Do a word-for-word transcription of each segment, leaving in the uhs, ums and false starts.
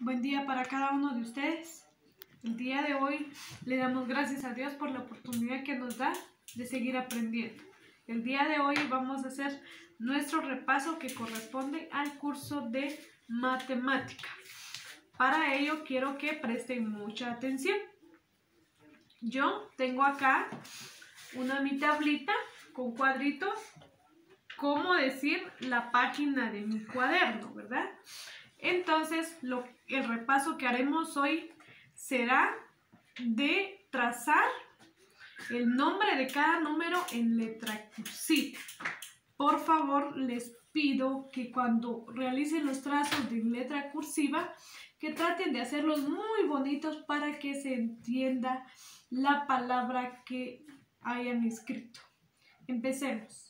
Buen día para cada uno de ustedes. El día de hoy le damos gracias a Dios por la oportunidad que nos da de seguir aprendiendo. El día de hoy vamos a hacer nuestro repaso que corresponde al curso de matemática. Para ello quiero que presten mucha atención. Yo tengo acá una mi tablita con cuadritos, cómo decir la página de mi cuaderno, ¿verdad? Entonces, lo, el repaso que haremos hoy será de trazar el nombre de cada número en letra cursiva. Por favor, les pido que cuando realicen los trazos de letra cursiva, que traten de hacerlos muy bonitos para que se entienda la palabra que hayan escrito. Empecemos.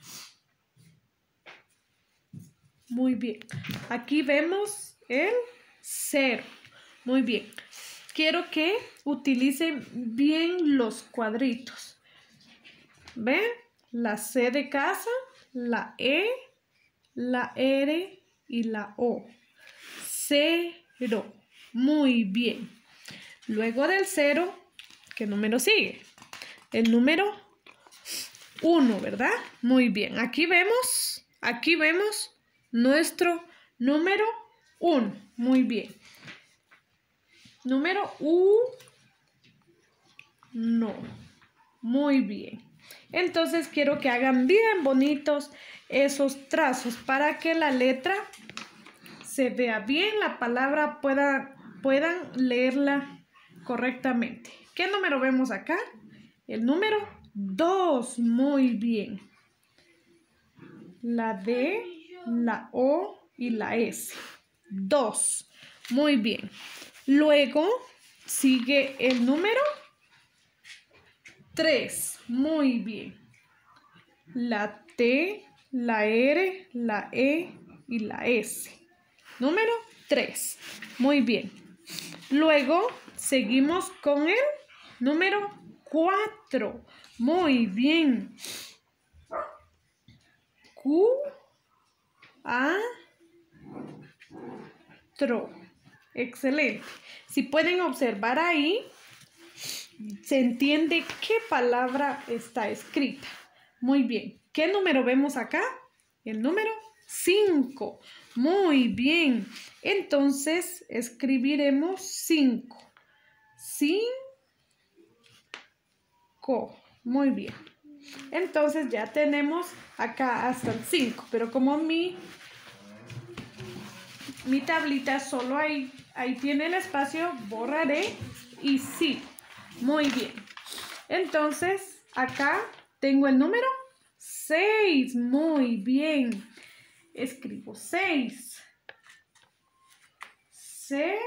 Muy bien. Aquí vemos el cero. Muy bien. Quiero que utilicen bien los cuadritos. ¿Ven? La C de casa, la E, la R y la O. Cero. Muy bien. Luego del cero, ¿qué número sigue? El número uno, ¿verdad? Muy bien. Aquí vemos, aquí vemos nuestro número uno. Muy bien. Número uno. Muy bien. Entonces quiero que hagan bien bonitos esos trazos para que la letra se vea bien, la palabra pueda, puedan leerla correctamente. ¿Qué número vemos acá? El número dos. Muy bien. La D, la O y la S. dos. Muy bien. Luego sigue el número tres. Muy bien. La T, la R, la E y la S. Número tres. Muy bien. Luego seguimos con el número cuatro. Muy bien. Q, A, tro. Excelente. Si pueden observar ahí, se entiende qué palabra está escrita. Muy bien. ¿Qué número vemos acá? El número cinco. Muy bien. Entonces, escribiremos cinco. cinco. Muy bien. Entonces, ya tenemos acá hasta el cinco. Pero como mi, mi tablita solo hay, ahí tiene el espacio, borraré y sí. Muy bien. Entonces, acá tengo el número seis. Muy bien. Escribo seis. seis.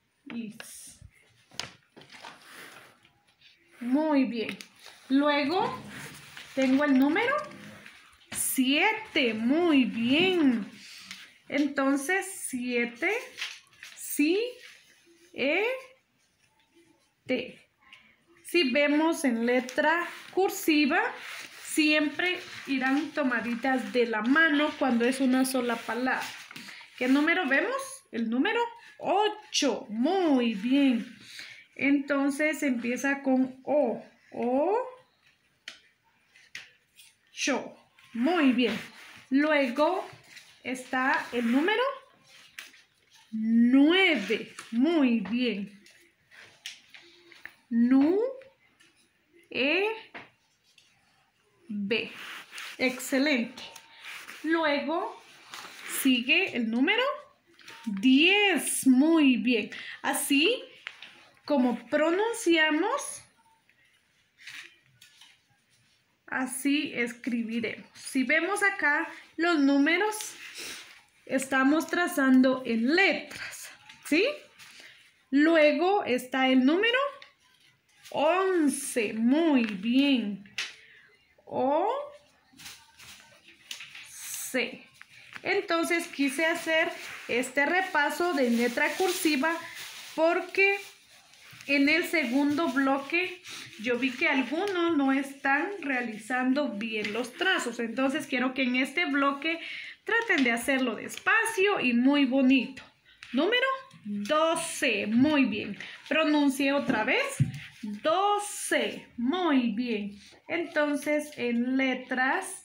Muy bien. Luego tengo el número siete. Muy bien. Entonces, siete. Sí. E. T. Si vemos en letra cursiva, siempre irán tomaditas de la mano cuando es una sola palabra. ¿Qué número vemos? El número ocho. Muy bien. Entonces empieza con O. O. Cho. Muy bien. Luego está el número nueve. Muy bien. Nu. E. B. Excelente. Luego sigue el número diez. Muy bien. Así como pronunciamos, así escribiremos. Si vemos acá los números, estamos trazando en letras, ¿sí? Luego está el número once. Muy bien. O. C. Entonces quise hacer este repaso de letra cursiva porque en el segundo bloque yo vi que algunos no están realizando bien los trazos. Entonces quiero que en este bloque traten de hacerlo despacio y muy bonito. Número doce. Muy bien. Pronuncie otra vez. doce. Muy bien. Entonces, en letras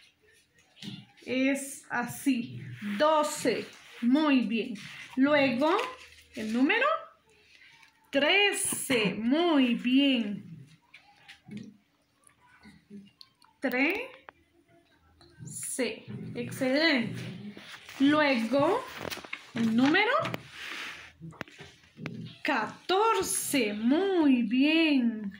es así. doce. Muy bien. Luego, el número trece. Muy bien. trece. Excelente. Luego, el número catorce. Muy bien.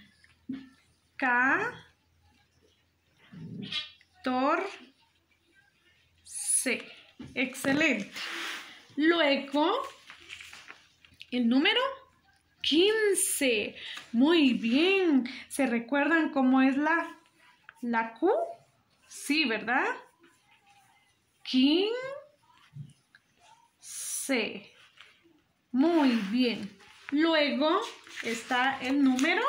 catorce. Excelente. Luego, el número quince. Muy bien. ¿Se recuerdan cómo es la, la Q? Sí, ¿verdad? quince. Muy bien. Luego está el número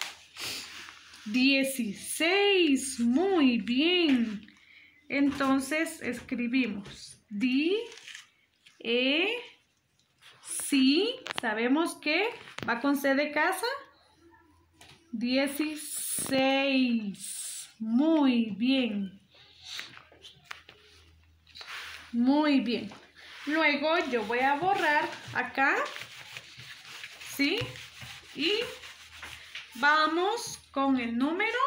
dieciséis. Muy bien. Entonces escribimos D, E, sí. Sabemos que va con C de casa. dieciséis. Muy bien. Muy bien. Luego yo voy a borrar acá. ¿Sí? Y vamos con el número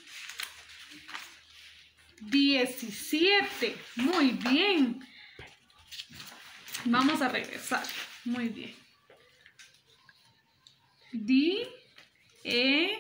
diecisiete. Muy bien. Vamos a regresar. Muy bien. D, E,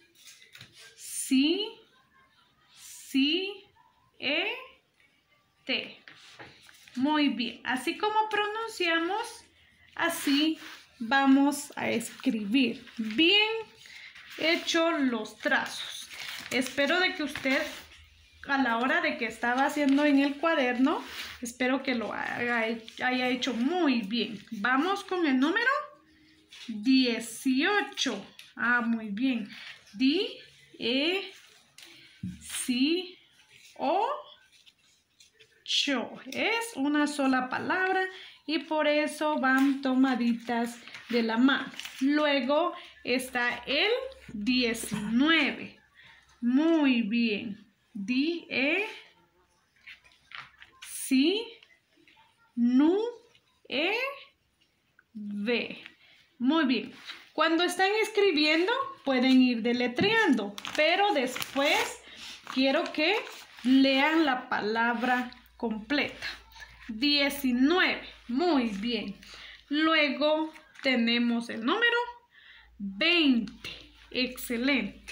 sí, sí, E, T. Muy bien. Así como pronunciamos, así vamos a escribir. Bien hecho los trazos. Espero de que usted, a la hora de que estaba haciendo en el cuaderno, espero que lo haya, haya hecho muy bien. Vamos con el número dieciocho. Ah, muy bien. D, E, C, O, cho. Es una sola palabra y por eso van tomaditas de la mano. Luego está el diecinueve. Muy bien. D, E, C, N, E, V. Muy bien. Cuando están escribiendo, pueden ir deletreando, pero después quiero que lean la palabra completa. diecinueve. Muy bien. Luego tenemos el número veinte. Excelente.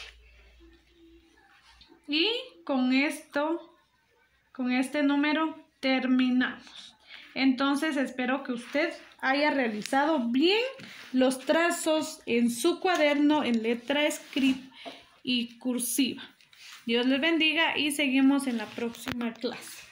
Y con esto, con este número terminamos. Entonces espero que usted haya realizado bien los trazos en su cuaderno en letra script y cursiva. Dios les bendiga y seguimos en la próxima clase.